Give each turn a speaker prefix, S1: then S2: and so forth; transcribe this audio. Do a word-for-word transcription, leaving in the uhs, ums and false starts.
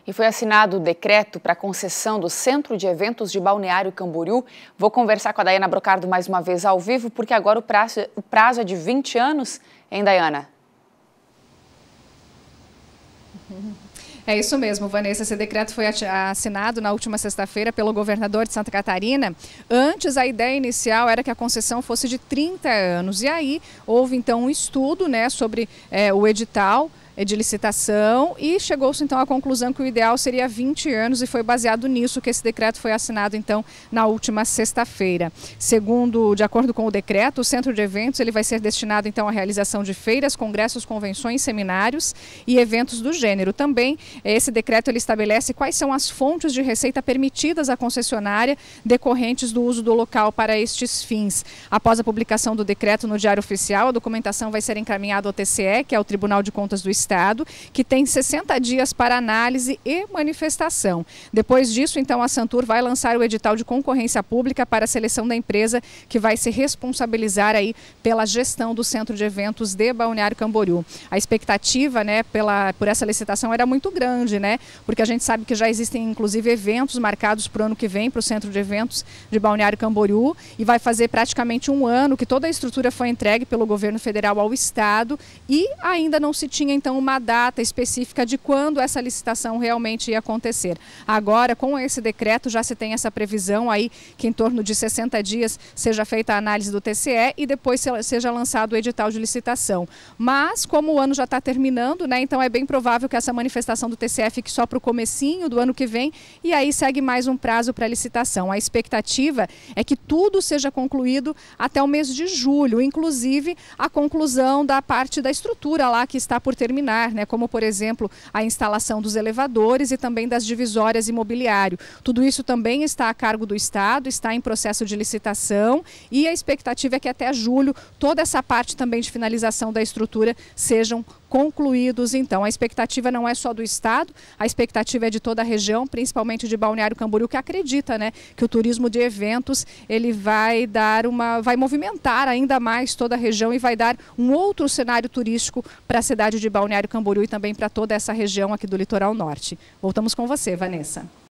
S1: E foi assinado o decreto para a concessão do Centro de Eventos de Balneário Camboriú. Vou conversar com a Daiana Brocardo mais uma vez ao vivo, porque agora o prazo, o prazo é de vinte anos, hein, Daiana?
S2: É isso mesmo, Vanessa. Esse decreto foi assinado na última sexta-feira pelo governador de Santa Catarina. Antes, a ideia inicial era que a concessão fosse de trinta anos. E aí, houve então um estudo, né, sobre é, o edital de licitação e chegou-se então à conclusão que o ideal seria vinte anos e foi baseado nisso que esse decreto foi assinado então na última sexta-feira. Segundo, de acordo com o decreto, o centro de eventos ele vai ser destinado então à realização de feiras, congressos, convenções, seminários e eventos do gênero. Também esse decreto ele estabelece quais são as fontes de receita permitidas à concessionária decorrentes do uso do local para estes fins. Após a publicação do decreto no Diário Oficial, a documentação vai ser encaminhada ao T C E, que é o Tribunal de Contas do Estado, que tem sessenta dias para análise e manifestação. Depois disso, então, a Santur vai lançar o edital de concorrência pública para a seleção da empresa que vai se responsabilizar aí pela gestão do Centro de Eventos de Balneário Camboriú. A expectativa, né, pela, por essa licitação era muito grande, né, porque a gente sabe que já existem, inclusive, eventos marcados para o ano que vem para o Centro de Eventos de Balneário Camboriú e vai fazer praticamente um ano que toda a estrutura foi entregue pelo governo federal ao Estado e ainda não se tinha, então, uma data específica de quando essa licitação realmente ia acontecer. Agora, com esse decreto, já se tem essa previsão aí que em torno de sessenta dias seja feita a análise do T C E e depois seja lançado o edital de licitação. Mas, como o ano já está terminando, né, então é bem provável que essa manifestação do T C E fique só para o comecinho do ano que vem e aí segue mais um prazo para a licitação. A expectativa é que tudo seja concluído até o mês de julho, inclusive a conclusão da parte da estrutura lá que está por terminar. Né, como, por exemplo, a instalação dos elevadores e também das divisórias imobiliário. Tudo isso também está a cargo do Estado, está em processo de licitação e a expectativa é que até julho toda essa parte também de finalização da estrutura sejam concluídos. Então, a expectativa não é só do Estado, a expectativa é de toda a região, principalmente de Balneário Camboriú, que acredita, né, que o turismo de eventos ele vai dar uma, vai movimentar ainda mais toda a região e vai dar um outro cenário turístico para a cidade de Balneário Camboriú e também para toda essa região aqui do litoral norte. Voltamos com você, Vanessa.